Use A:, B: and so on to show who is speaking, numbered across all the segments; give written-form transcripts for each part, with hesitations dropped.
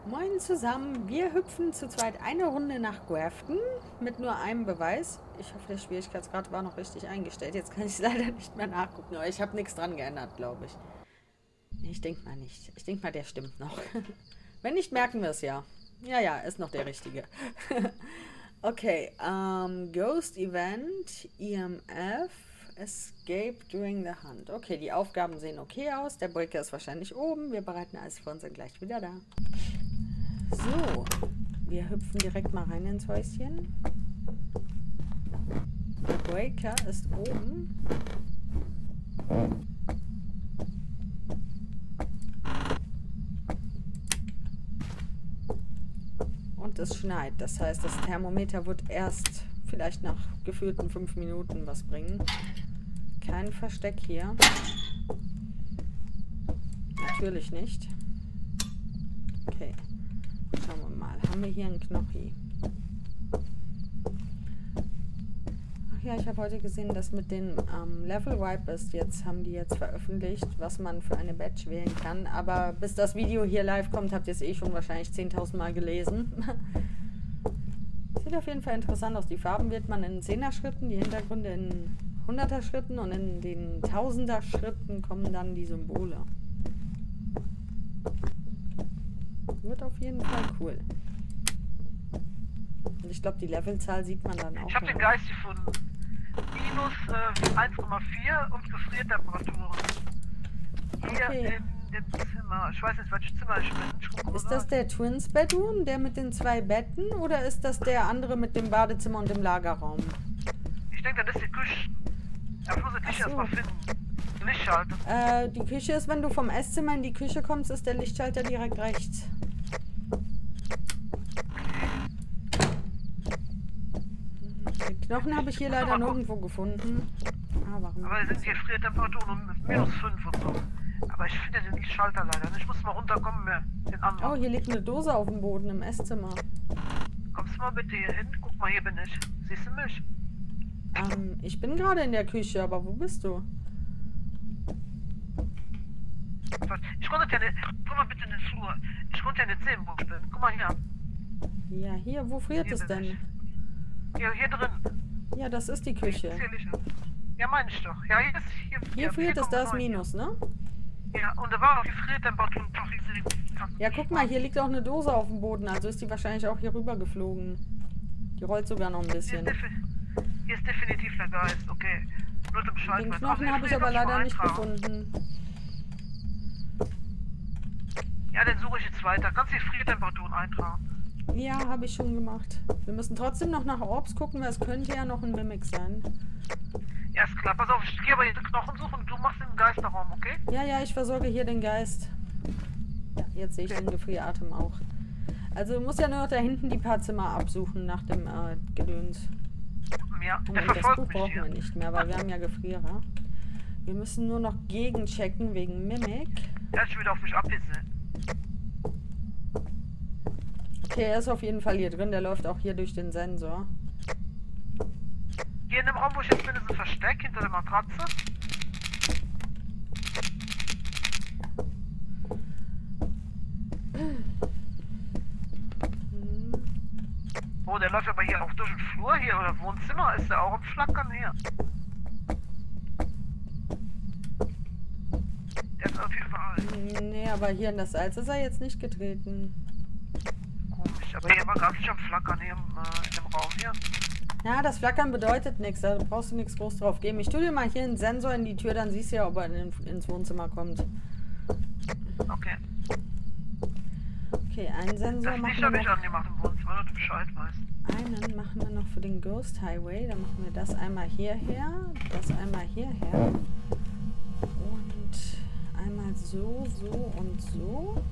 A: Moin zusammen, wir hüpfen zu zweit eine Runde nach Grafton mit nur einem Beweis. Ich hoffe, der Schwierigkeitsgrad war noch richtig eingestellt. Jetzt kann ich es leider nicht mehr nachgucken, aber ich habe nichts dran geändert, glaube ich. Ich denke mal nicht. Ich denke mal, der stimmt noch. Wenn nicht, merken wir es ja. Ja, ist noch der richtige. Okay, Ghost Event, EMF, Escape during the Hunt. Okay, die Aufgaben sehen okay aus. Der Breaker ist wahrscheinlich oben. Wir bereiten alles vor und sind gleich wieder da. So, wir hüpfen direkt mal rein ins Häuschen. Der Breaker ist oben. Und es schneit. Das heißt, das Thermometer wird erst vielleicht nach gefühlten 5 Minuten was bringen. Kein Versteck hier. Natürlich nicht. Okay. Schauen wir mal. Haben wir hier einen Knochi? Ach ja, ich habe heute gesehen, dass mit den Level Wipers haben die jetzt veröffentlicht, was man für eine Badge wählen kann. Aber bis das Video hier live kommt, habt ihr es eh schon wahrscheinlich 10.000 Mal gelesen. Sieht auf jeden Fall interessant aus. Die Farben wählt man in 10er Schritten, die Hintergründe in 100er Schritten und in den 1000er Schritten kommen dann die Symbole. Wird auf jeden Fall cool. Und ich glaube, die Levelzahl sieht man dann auch.
B: Ich habe den Geist gefunden. Minus 1,4 und Gefriertemperaturen. Hier
A: Okay.
B: in dem Zimmer. Ich weiß nicht, welches Zimmer ich bin.
A: Ist das der Twins Bedroom, der mit den 2 Betten, oder ist das der andere mit dem Badezimmer und dem Lagerraum?
B: Ich denke, das ist die Küche. Da muss ich Licht erstmal finden. Lichtschalter.
A: Die Küche ist, wenn du vom Esszimmer in die Küche kommst, ist der Lichtschalter direkt rechts. Die Knochen habe ich hier leider nirgendwo gefunden. Ah, warum?
B: Aber es sind Gefriertemperaturen um minus 5 und so. Aber ich finde den Lichtschalter leider nicht. Ich muss mal runterkommen, den anderen.
A: Oh, hier liegt eine Dose auf dem Boden im Esszimmer.
B: Kommst du mal bitte hier hin? Guck mal, hier bin ich. Siehst du mich?
A: Ich bin gerade in der Küche, aber wo bist du?
B: Ich konnte ja nicht. Komm mal bitte in den Flur. Ich konnte ja nicht sehen, wo ich bin. Guck mal hier.
A: Ja, hier, wo friert
B: Hier
A: es
B: bin
A: denn?
B: ich. Hier drin.
A: Ja, das ist die Küche.
B: Ja, meine ich doch. Ja, hier ist
A: Hier friert es, da ist Minus, ne?
B: Ja, und da war auch Gefriertemperatur.
A: Ja, guck mal, hier liegt auch eine Dose auf dem Boden, also ist die wahrscheinlich auch hier rüber geflogen. Die rollt sogar noch ein bisschen.
B: Hier ist definitiv der Geist, okay. Nur zum Schalten.
A: Den Knochen habe ich aber leider nicht gefunden.
B: Ja, den suche ich jetzt weiter. Kannst du die Gefriertemperaturen eintragen?
A: Ja, habe ich schon gemacht. Wir müssen trotzdem noch nach Orbs gucken, weil es könnte ja noch ein Mimic sein.
B: Ja, ist klar. Pass auf, ich gehe aber hier den Knochen suchen und du machst den Geisterraum, okay?
A: Ja, ich versorge hier den Geist. Ja, jetzt sehe ich den Gefrieratem auch. Also du musst ja nur noch da hinten die paar Zimmer absuchen nach dem Gedöns.
B: Ja,
A: Und
B: der
A: das Buch
B: verfolgt mich
A: brauchen
B: hier.
A: wir nicht mehr, weil wir haben ja Gefrierer. Wir müssen nur noch gegenchecken wegen Mimic.
B: Er ist schon wieder auf mich abgesehen.
A: Okay, er ist auf jeden Fall hier drin. Der läuft auch hier durch den Sensor.
B: Hier in dem Raum, wo ich jetzt bin, ist ein Versteck hinter der Matratze. Oh, der läuft aber hier auch durch den Flur hier oder Wohnzimmer. Ist der auch am Flackern hier? Der ist auf jeden Fall.
A: Nee, aber hier in das Salz ist er jetzt nicht getreten.
B: Komisch, aber hier war gar nicht am Flackern hier in dem Raum hier.
A: Ja, das Flackern bedeutet nichts. Da brauchst du nichts groß drauf geben. Ich tue dir mal hier einen Sensor in die Tür, dann siehst du ja, ob er ins Wohnzimmer kommt.
B: Okay.
A: Okay, einen Sensor
B: Das
A: machen
B: Licht
A: wir
B: habe ich
A: noch.
B: angemacht im Wohnzimmer, damit du Bescheid weißt.
A: Einen machen wir noch für den Ghost Highway. Dann machen wir das einmal hierher, das einmal hierher. Und einmal so, so und so.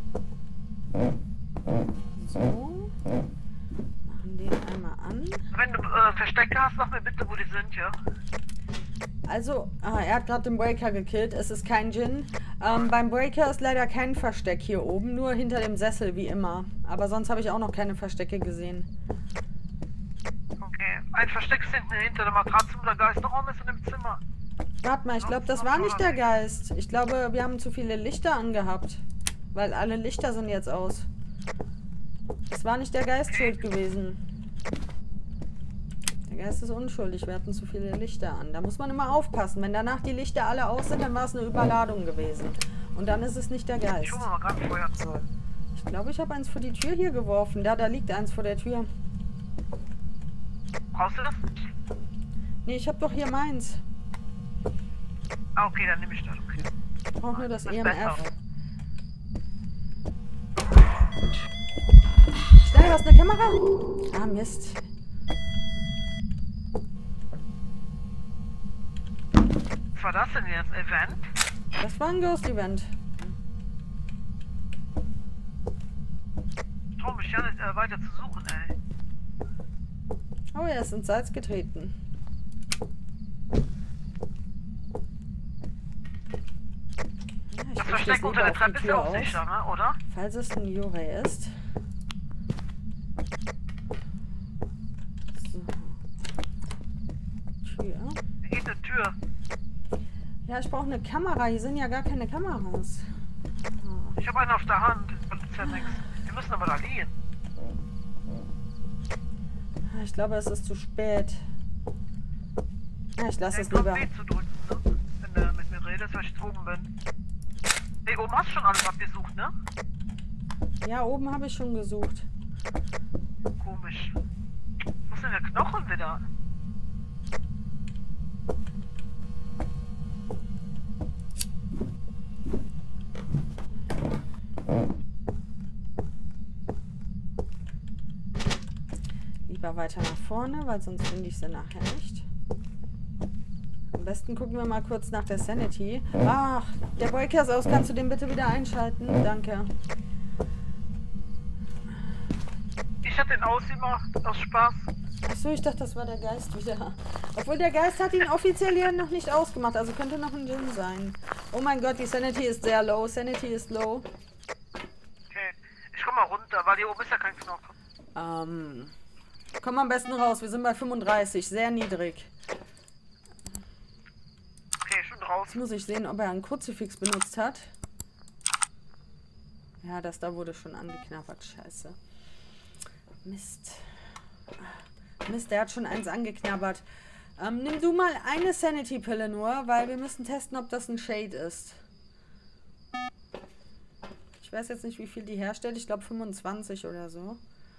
A: So. Machen den einmal an.
B: Wenn du Verstecke hast, sag mir bitte, wo die sind, ja?
A: Also, er hat gerade den Breaker gekillt. Es ist kein Djinn. Beim Breaker ist leider kein Versteck hier oben, nur hinter dem Sessel wie immer. Aber sonst habe ich auch noch keine Verstecke gesehen.
B: Okay. Ein Versteck ist hinter der Matratze und der Geisterraum ist in dem Zimmer.
A: Warte mal, ich glaube, das war nicht der Geist. Ich glaube, wir haben zu viele Lichter angehabt. Weil alle Lichter sind jetzt aus. Es war nicht der Geist schuld gewesen. Der Geist ist unschuldig. Wir hatten zu viele Lichter an. Da muss man immer aufpassen. Wenn danach die Lichter alle aus sind, dann war es eine Überladung gewesen. Und dann ist es nicht der Geist.
B: Ich hole mal gerade ein Feuerzeug.
A: Ich glaube, ich habe eins vor die Tür hier geworfen. Da liegt eins vor der Tür.
B: Brauchst du das?
A: Nee, ich habe doch hier meins.
B: Ah, okay, dann nehme ich das. Okay.
A: Ich brauche nur das
B: ist
A: EMF.
B: besser.
A: Schnell, hast du eine Kamera? Ah, Mist.
B: Was war das denn jetzt? Event?
A: Das war ein Ghost-Event.
B: Ich traue mich ja nicht weiter zu suchen, ey.
A: Oh, er ist ins Salz getreten. Ja, ich
B: Das
A: richte
B: Versteck
A: lieber
B: unter der
A: auf die
B: Treppe ist ja
A: Tür
B: auch
A: aus,
B: sicher, ne? Oder?
A: falls es ein Jurei ist. So. Tür.
B: Hier geht eine Tür.
A: Ja, ich brauche eine Kamera. Hier sind ja gar keine Kameras.
B: Ich habe eine auf der Hand. Das ist ja nichts. Wir müssen aber da liegen.
A: Ich glaube, es ist zu spät. Ja, ich lasse es
B: Kommt
A: lieber.
B: B zu drücken, ne? Wenn du mit mir redest, weil ich jetzt oben bin. Hey, oben hast du schon alles abgesucht, ne?
A: Ja, oben habe ich schon gesucht.
B: Komisch. Wo ist denn der Knochen wieder?
A: Lieber weiter nach vorne, weil sonst finde ich sie nachher nicht. Am besten gucken wir mal kurz nach der Sanity. Ach, der Breaker ist aus. Kannst du den bitte wieder einschalten? Danke.
B: Ich hatte den ausgemacht, aus Spaß.
A: Achso, ich dachte, das war der Geist wieder. Obwohl der Geist hat ihn offiziell hier noch nicht ausgemacht. Also könnte noch ein Djinn sein. Oh mein Gott, die Sanity ist sehr low. Sanity ist low.
B: Okay, ich komm mal runter, weil hier oben ist ja kein Knochen.
A: Komm am besten raus. Wir sind bei 35. Sehr niedrig.
B: Okay, schon
A: Jetzt
B: draußen.
A: muss ich sehen, ob er einen Kruzifix benutzt hat. Ja, das da wurde schon angeknabbert. Scheiße. Mist. Mist, der hat schon eins angeknabbert. Nimm du mal eine Sanity-Pille nur, weil wir müssen testen, ob das ein Shade ist. Ich weiß jetzt nicht, wie viel die herstellt. Ich glaube 25 oder so.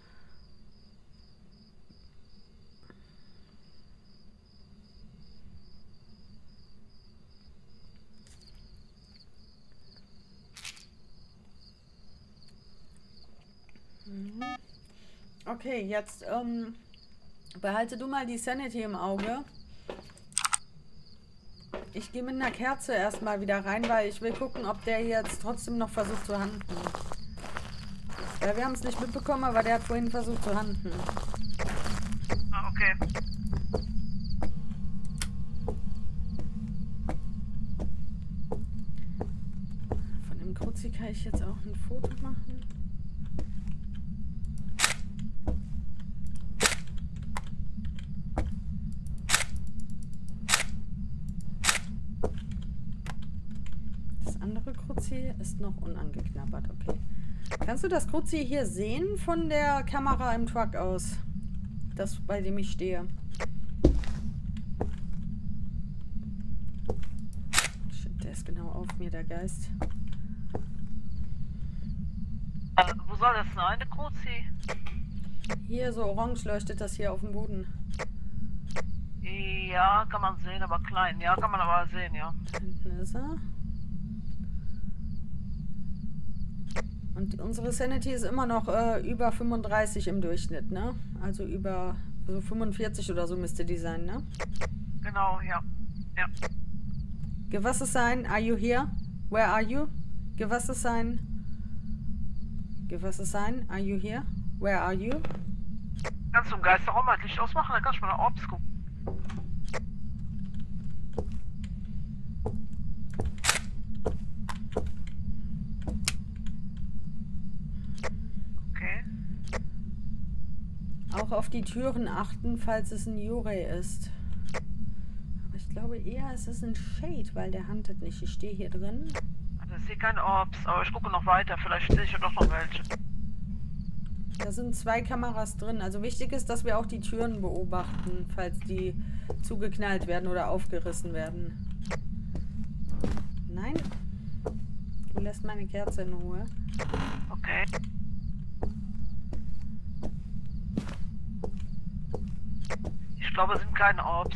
A: Okay, jetzt behalte du mal die Sanity im Auge. Ich gehe mit einer Kerze erstmal wieder rein, weil ich will gucken, ob der jetzt trotzdem noch versucht zu handen. Ja, wir haben es nicht mitbekommen, aber der hat vorhin versucht zu handen.
B: Ah, okay.
A: Von dem Kruzi kann ich jetzt auch ein Foto machen. Das andere Kruzi ist noch unangeknabbert, okay. Kannst du das Kruzi hier sehen von der Kamera im Truck aus? Das, bei dem ich stehe. Shit, der ist genau auf mir, der Geist.
B: Wo soll das sein, der Kruzi?
A: Hier, so orange leuchtet das hier auf dem Boden.
B: Ja, kann man sehen, aber klein. Ja, kann man aber sehen, ja.
A: Da hinten ist er. Und unsere Sanity ist immer noch über 35 im Durchschnitt, ne? Also über so 45 oder so müsste die sein, ne?
B: Genau, ja. Ja.
A: Give us a sign. Are you here? Where are you? Give us a sign. Give us a sign. Are you here? Where are you?
B: Kannst du im Geisterraum halt Licht ausmachen? Dann kannst du mal nach Orbs gucken. Okay.
A: Auch auf die Türen achten, falls es ein Jurei ist. Aber ich glaube eher, es ist ein Shade, weil der handelt nicht. Ich stehe hier drin.
B: Also ich sehe keine Orbs, aber ich gucke noch weiter. Vielleicht sehe ich ja doch noch welche.
A: Da sind 2 Kameras drin. Also wichtig ist, dass wir auch die Türen beobachten, falls die zugeknallt werden oder aufgerissen werden. Nein. Du lässt meine Kerze in Ruhe.
B: Okay. Ich glaube, es sind keine Orbs.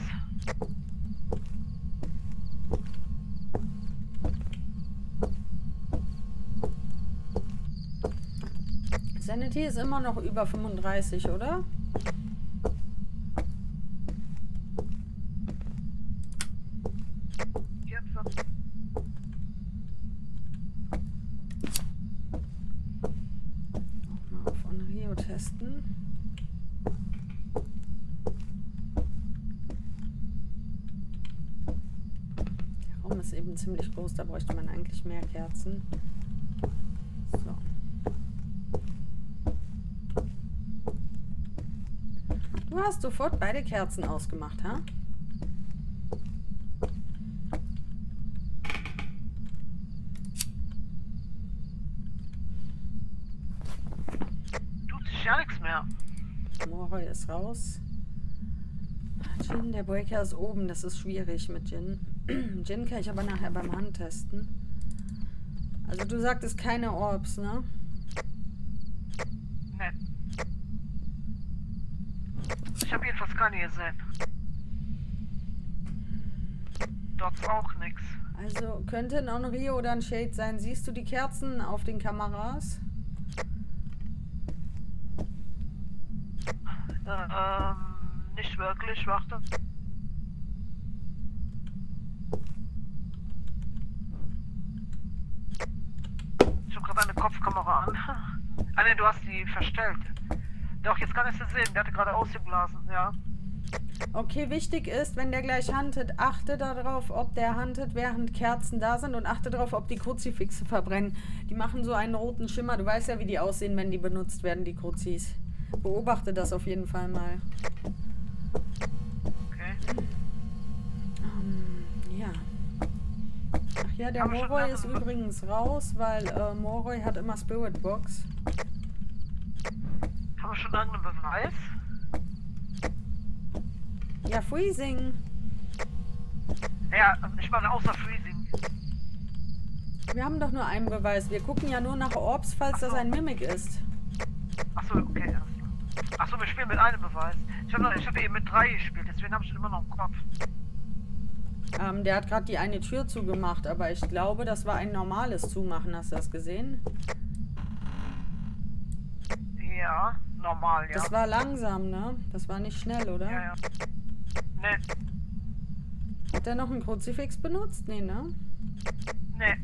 A: Sanity ist immer noch über 35, oder?
B: Jetzt.
A: Mal auf Onryo testen. Der Raum ist eben ziemlich groß, da bräuchte man eigentlich mehr Kerzen. So. Du hast sofort beide Kerzen ausgemacht, ha?
B: Tut sich ja nichts mehr.
A: Moroy ist raus. Jin, der Breaker ist oben. Das ist schwierig mit Jin. Jin kann ich aber nachher beim Handtesten. Also du sagtest keine Orbs, ne?
B: Ne. Ich habe jedenfalls keine gesehen. Dort ist auch nichts.
A: Also könnte ein Onryo oder ein Shade sein. Siehst du die Kerzen auf den Kameras?
B: Nicht wirklich, warte. Ich habe gerade eine Kopfkamera an. Ah ne, du hast die verstellt. Doch, jetzt kann ich sie sehen. Der hatte gerade ausgeblasen, ja.
A: Okay, wichtig ist, wenn der gleich huntet, achte darauf, ob der huntet, während Kerzen da sind und achte darauf, ob die Kruzifixe verbrennen. Die machen so einen roten Schimmer. Du weißt ja, wie die aussehen, wenn die benutzt werden, die Kruzis. Beobachte das auf jeden Fall mal.
B: Okay.
A: Ja. Ach ja, der Moroy ist übrigens raus, weil Moroy hat immer Spirit Box.
B: Haben wir schon irgendeinen Beweis?
A: Ja, Freezing.
B: Ja, ich meine außer Freezing.
A: Wir haben doch nur einen Beweis. Wir gucken ja nur nach Orbs, falls das ein Mimic ist.
B: Achso, okay. Achso, wir spielen mit einem Beweis. Ich hab eben mit 3 gespielt, deswegen habe ich immer noch im Kopf.
A: Der hat gerade die eine Tür zugemacht, aber ich glaube, das war ein normales Zumachen. Hast du das gesehen?
B: Ja, normal, ja.
A: Das war langsam, ne? Das war nicht schnell, oder?
B: Ja, ja. Ne,
A: Hat er noch einen Kruzifix benutzt? Nee, ne?
B: ne.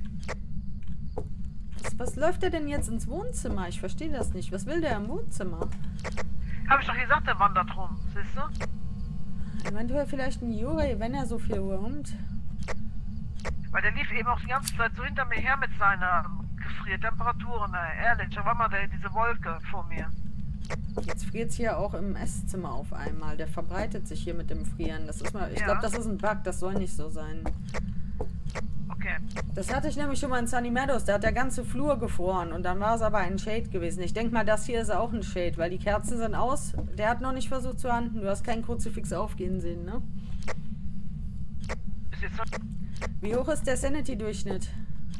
A: Was läuft der denn jetzt ins Wohnzimmer? Ich verstehe das nicht. Was will der im Wohnzimmer?
B: Hab ich doch gesagt, der wandert rum, siehst du?
A: Eventuell vielleicht ein Yuri, wenn er so viel roamt.
B: Weil der lief eben auch die ganze Zeit so hinter mir her mit seiner Gefriertemperaturen, ehrlich. Da war mal diese Wolke vor mir.
A: Jetzt friert es hier auch im Esszimmer auf einmal. Der verbreitet sich hier mit dem Frieren. Das ist mal, ich
B: Ja.
A: glaube, das ist ein Bug. Das soll nicht so sein.
B: Okay.
A: Das hatte ich nämlich schon mal in Sunny Meadows. Da hat der ganze Flur gefroren. Und dann war es aber ein Shade gewesen. Ich denke mal, das hier ist auch ein Shade, weil die Kerzen sind aus. Der hat noch nicht versucht zu handen. Du hast keinen Kruzifix aufgehen sehen, ne?
B: Ist jetzt so.
A: Wie hoch ist der Sanity-Durchschnitt?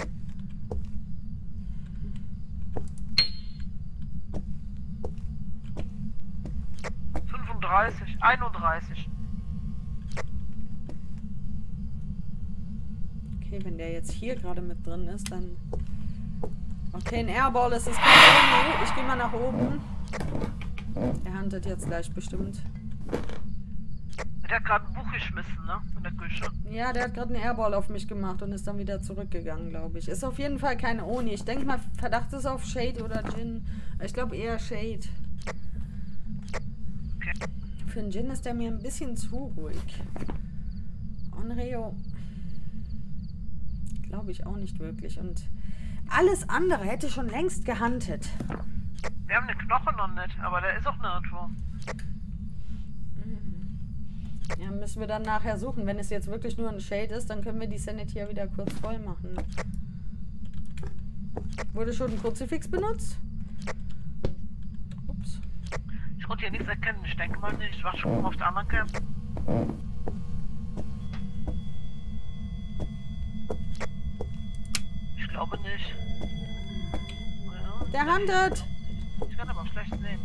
B: ...35, 31.
A: Okay, wenn der jetzt hier gerade mit drin ist, dann... Okay, ein Airball ist es. Ich gehe mal nach oben. Er huntet jetzt gleich bestimmt.
B: Der hat gerade ein Buch geschmissen, ne? In der Küche.
A: Ja, der hat gerade einen Airball auf mich gemacht und ist dann wieder zurückgegangen, glaube ich. Ist auf jeden Fall keine Oni. Ich denke mal, Verdacht ist auf Shade oder Jin. Ich glaube eher Shade.
B: Okay.
A: Für einen Jin ist der mir ein bisschen zu ruhig. Onryo glaube ich auch nicht wirklich. Und alles andere hätte schon längst gehuntet.
B: Wir haben den Knochen noch nicht, aber der ist auch nirgendwo.
A: Ja, müssen wir dann nachher suchen. Wenn es jetzt wirklich nur ein Shade ist, dann können wir die Sanity ja wieder kurz voll machen. Wurde schon ein Kruzifix benutzt? Ups.
B: wird hier nichts erkennen. Ich denke mal nicht. Warte schon auf der anderen Cam. Ich glaube nicht. Ja,
A: Der handelt!
B: ich kann aber schlecht sehen.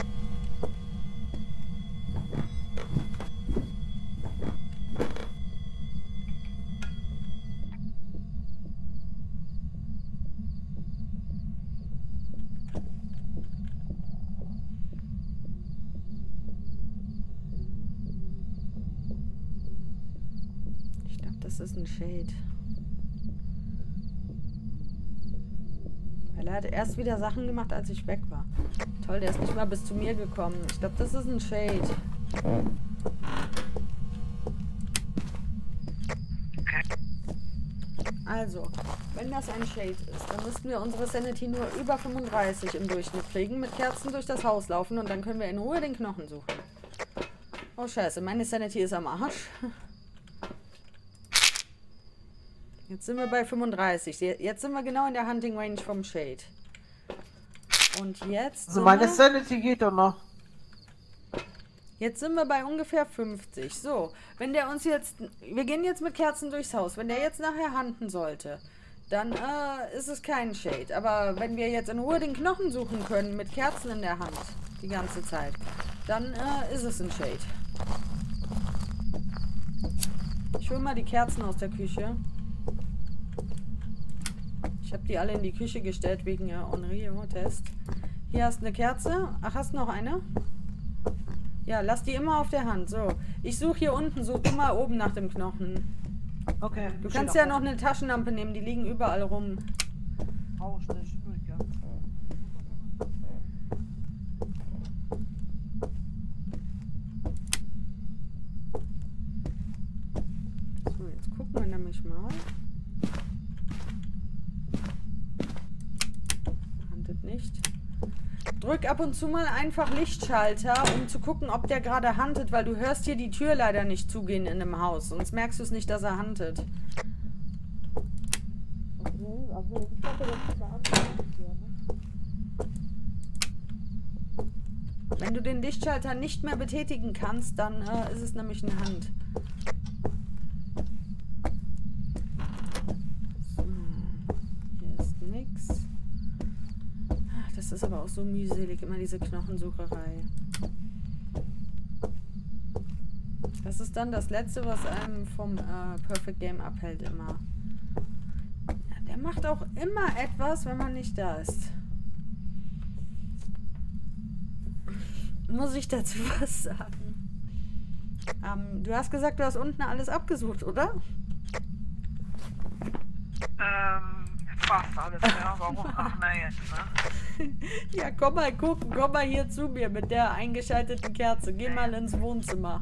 A: Ich glaube, das ist ein Shade. Weil er hat erst wieder Sachen gemacht, als ich weg war. Toll, der ist nicht mal bis zu mir gekommen. Ich glaube, das ist ein Shade.
B: Okay.
A: Also, wenn das ein Shade ist, dann müssten wir unsere Sanity nur über 35 im Durchschnitt kriegen, mit Kerzen durch das Haus laufen und dann können wir in Ruhe den Knochen suchen. Oh scheiße, meine Sanity ist am Arsch. Jetzt sind wir bei 35. Jetzt sind wir genau in der Hunting Range vom Shade. Und jetzt
C: Also
A: sind
C: meine
A: wir,
C: Sanity geht doch noch.
A: jetzt sind wir bei ungefähr 50. So, wenn der uns jetzt... Wir gehen jetzt mit Kerzen durchs Haus. Wenn der jetzt nachher handen sollte, dann ist es kein Shade. Aber wenn wir jetzt in Ruhe den Knochen suchen können, mit Kerzen in der Hand, die ganze Zeit, dann ist es ein Shade. Ich hole mal die Kerzen aus der Küche. Ich habe die alle in die Küche gestellt wegen Onryo-Test. Hier hast du eine Kerze. Ach, hast du noch eine? Ja, lass die immer auf der Hand. So, ich suche hier unten. Such du mal oben nach dem Knochen.
C: Okay.
A: Du kannst ja noch eine Taschenlampe nehmen. Die liegen überall rum.
C: Hau schnell durch, ja.
A: So, jetzt gucken wir nämlich mal. Handelt nicht. Drück ab und zu mal einfach Lichtschalter, um zu gucken, ob der gerade huntet, weil du hörst hier die Tür leider nicht zugehen in dem Haus. Sonst merkst du es nicht, dass er huntet.
C: Okay, also ich hoffe, das ist eine andere hier, ne?
A: Wenn du den Lichtschalter nicht mehr betätigen kannst, dann ist es nämlich eine Hand. So, hier ist nix. Das ist aber auch so mühselig, immer diese Knochensucherei. Das ist dann das Letzte, was einem vom Perfect Game abhält immer. Ja, der macht auch immer etwas, wenn man nicht da ist. Muss ich dazu was sagen? Du hast gesagt, du hast unten alles abgesucht, oder?
B: Fast alles, ja. Warum? Ach, na jetzt, ne?
A: Ja, komm mal gucken, komm mal hier zu mir mit der eingeschalteten Kerze. Geh mal ins Wohnzimmer.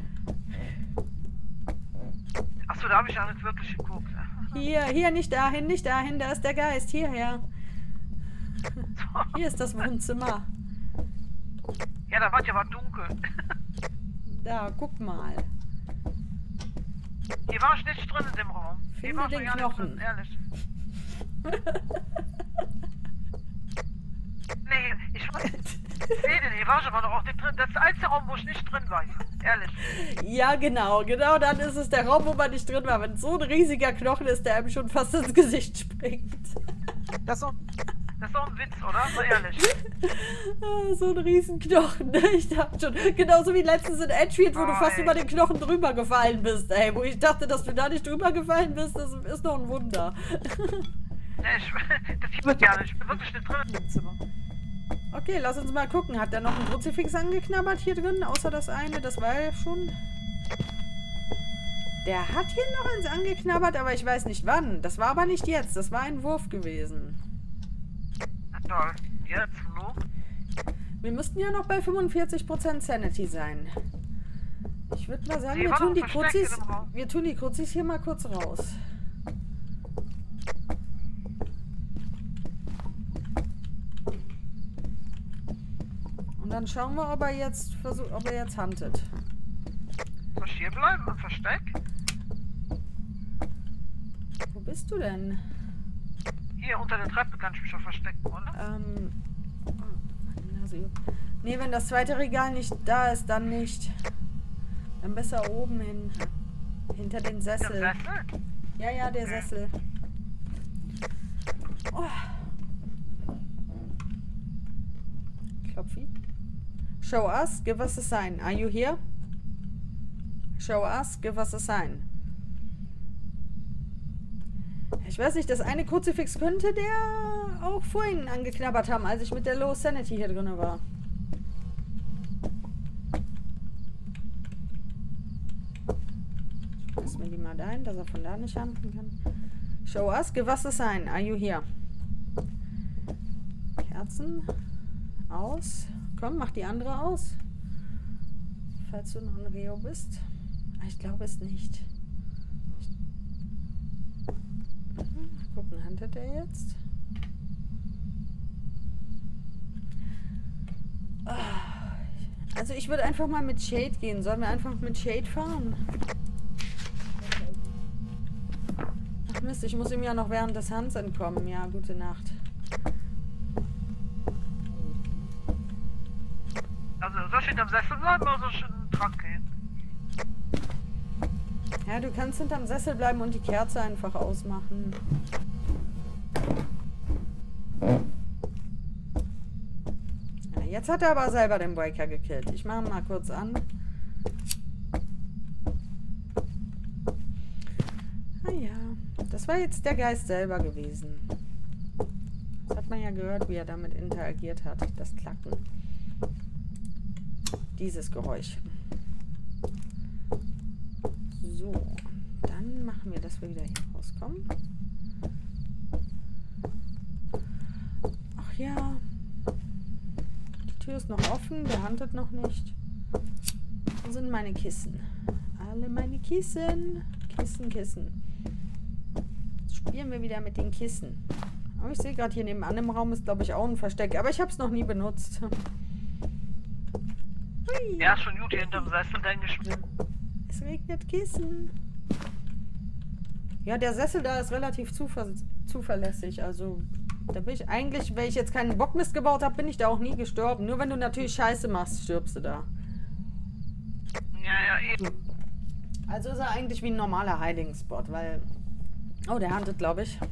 B: Achso, da habe ich ja nicht wirklich geguckt.
A: Hier, nicht dahin, da ist der Geist, hierher. Hier ist das Wohnzimmer.
B: Ja, da war ja aber dunkel.
A: Da, guck mal.
B: Hier war ich nicht drin in dem Raum. Hier
A: Finde
B: war ich
A: den
B: ja nicht
A: Knochen.
B: drin, ehrlich. Nee, ich weiß. Nee, hier war ich aber noch auch nicht drin. Das ist der einzige Raum, wo ich nicht drin war. Ehrlich.
A: Ja, genau, dann ist es der Raum, wo man nicht drin war. Wenn so ein riesiger Knochen ist, der einem schon fast ins Gesicht springt.
C: Das ist
B: doch ein Witz, oder? So ehrlich.
A: So ein Riesenknochen, ne? Ich dachte schon, genauso wie letztens in Edgefield, wo du fast über den Knochen drüber gefallen bist, ey. Wo ich dachte, dass du da nicht drüber gefallen bist, das ist noch ein Wunder.
B: Nee, das hier wird ja nicht. Ich bin wirklich nicht drin im Zimmer.
A: Okay, lass uns mal gucken. Hat der noch ein Kruzifix angeknabbert hier drin? Außer das eine, das war ja schon... Der hat hier noch eins angeknabbert, aber ich weiß nicht wann. Das war aber nicht jetzt, das war ein Wurf gewesen.
B: Na toll. Jetzt, no?
A: Wir müssten ja noch bei 45% Sanity sein. Ich würde mal sagen,
B: Die
A: wir
B: war
A: tun
B: doch versteckt in dem Raum.
A: wir tun die Kruzis hier mal kurz raus. Und dann schauen wir, ob er jetzt huntet.
B: Soll ich hier bleiben im Versteck?
A: Wo bist du denn?
B: Hier unter der Treppe kann ich mich schon verstecken, oder?
A: Oh, meine Nase juckt. Nee, wenn das zweite Regal nicht da ist, dann nicht. Dann besser oben hin. Hinter den
B: Der
A: Sessel.
B: Sessel?
A: Ja, ja, der Sessel. Oh. Klopfi. Show us, give us a sign. Are you here? Show us, give us a sign. Ich weiß nicht, das eine Kruzifix könnte der auch vorhin angeknabbert haben, als ich mit der Low Sanity hier drin war. Lass mir die mal dahin, dass er von da nicht handeln kann. Show us, give us a sign. Are you here? Kerzen aus. Komm, mach die andere aus. Falls du noch ein Reo bist. Ich glaube es nicht. Gucken, handelt er jetzt? Also ich würde einfach mal mit Shade gehen. Sollen wir einfach mit Shade fahren? Ach Mist, ich muss ihm ja noch während des Hands entkommen. Ja, gute Nacht.
B: Also soll ich hinterm Sessel bleiben oder soll ich in den Trakt gehen?
A: Ja, du kannst hinterm Sessel bleiben und die Kerze einfach ausmachen. Ja, jetzt hat er aber selber den Breaker gekillt. Ich mache ihn mal kurz an. Ah ja, das war jetzt der Geist selber gewesen. Das hat man ja gehört, wie er damit interagiert hat. Das Klacken. Dieses Geräusch. So, dann machen wir, dass wir wieder hier rauskommen. Ach ja. Die Tür ist noch offen, der handelt noch nicht. Wo sind meine Kissen? Alle meine Kissen. Kissen, Kissen. Jetzt spielen wir wieder mit den Kissen. Aber ich sehe gerade hier nebenan im Raum ist, glaube ich, auch ein Versteck. Aber ich habe es noch nie benutzt. Hui.
B: Er ist schon gut hier hinterm Sessel, denke ich mir.
A: Es regnet Kissen. Ja, der Sessel da ist relativ zuverlässig. Also, da bin ich eigentlich, wenn ich jetzt keinen Bockmist gebaut habe, bin ich da auch nie gestorben. Nur wenn du natürlich Scheiße machst, stirbst du da.
B: Ja, eben.
A: Also ist er eigentlich wie ein normaler Hiding-Spot, weil... Oh, der handelt, glaube ich.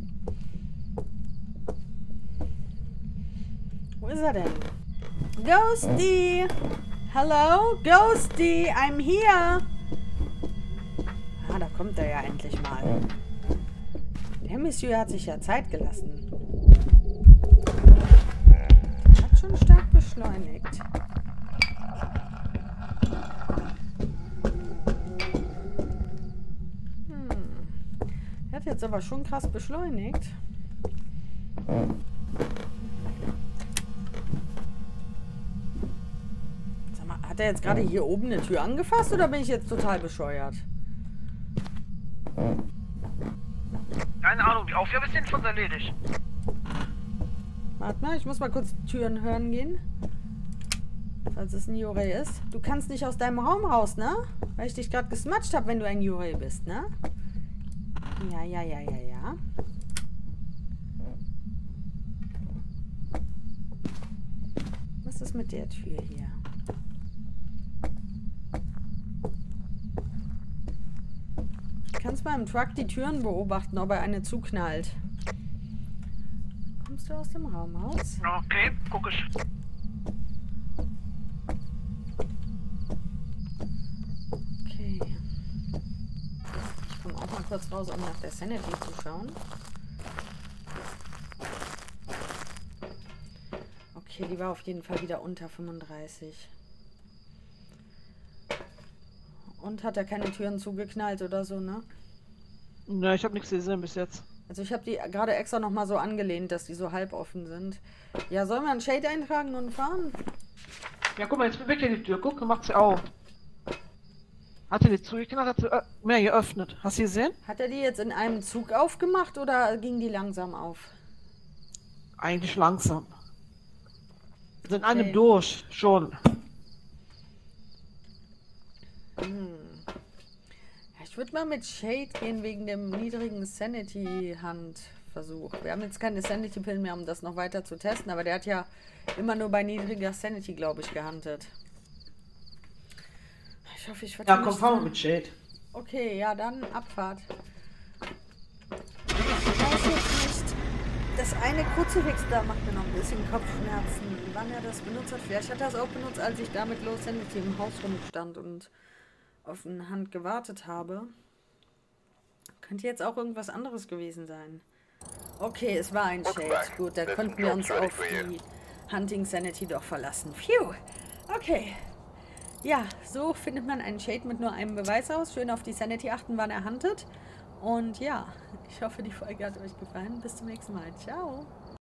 A: Wo ist er denn? Ghosty! Hello? Ghosty! I'm here! Ah, da kommt er ja endlich mal. Der Monsieur hat sich ja Zeit gelassen. Hat schon stark beschleunigt. Er hat jetzt aber schon krass beschleunigt. Sag mal, hat er jetzt gerade hier oben eine Tür angefasst oder bin ich jetzt total bescheuert?
B: Keine Ahnung, die Aufgabe ist jedenfalls erledigt.
A: Warte mal, ich muss mal kurz Türen hören gehen. Falls es ein Jurei ist. Du kannst nicht aus deinem Raum raus, ne? Weil ich dich gerade gesmatscht habe, wenn du ein Jurei bist, ne? Ja, ja, ja, ja, ja. Was ist mit der Tür hier? Du kannst beim Truck die Türen beobachten, ob er eine zuknallt. Kommst du aus dem Raum raus?
B: Okay, guck ich.
A: Okay. Ich komme auch mal kurz raus, um nach der Sanity zu schauen. Okay, die war auf jeden Fall wieder unter 35. Und hat er keine Türen zugeknallt oder so, ne?
C: Ne, ich habe nichts gesehen bis jetzt.
A: Also ich habe die gerade extra nochmal so angelehnt, dass die so halb offen sind. Ja, sollen wir einen Shade eintragen und fahren?
C: Ja, guck mal, jetzt bewegt er die Tür. Guck, macht sie auf. Hat er die zugeknallt, hat sie mehr geöffnet. Hast du gesehen?
A: Hat er die jetzt in einem Zug aufgemacht oder ging die langsam auf?
C: Eigentlich langsam. Also in
A: Okay.
C: einem durch, schon.
A: Ja, ich würde mal mit Shade gehen wegen dem niedrigen Sanity-Hand Versuch. Wir haben jetzt keine Sanity-Pillen mehr, um das noch weiter zu testen, aber der hat ja immer nur bei niedriger Sanity, glaube ich, gehandelt. Ich hoffe, ich werde
C: Ja, komm, fahren wir mit Shade.
A: Okay, ja, dann Abfahrt. Ich weiß jetzt nicht. Das eine Kruzifix da macht mir noch ein bisschen Kopfschmerzen. Wann er das benutzt hat. Vielleicht hat er es auch benutzt, als ich da mit Low Sanity im Haus rumstand und auf eine Hand gewartet habe. Könnte jetzt auch irgendwas anderes gewesen sein. Okay, es war ein Shade. Gut, da konnten wir uns auf die Hunting Sanity doch verlassen. Phew. Okay. Ja, so findet man einen Shade mit nur einem Beweis aus. Schön auf die Sanity achten, wann er huntet. Und ja, ich hoffe, die Folge hat euch gefallen. Bis zum nächsten Mal. Ciao.